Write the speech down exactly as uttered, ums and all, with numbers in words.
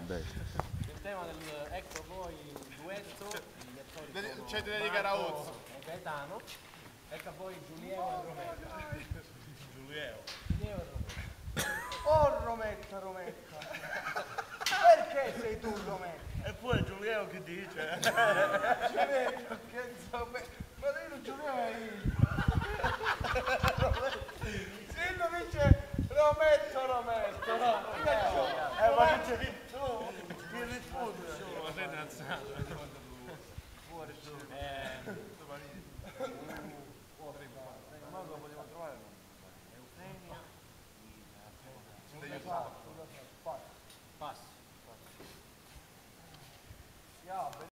Il tema del, ecco poi il duetto, gli attori sono c'è da dedicare a Ozzo e Gaetano, ecco poi Giulieo e Rometta. Giulieo Giulieo e Rometta. Oh Rometta, Rometta, perché sei tu Rometta? e poi Giulieo che dice Giulietto, che insomma,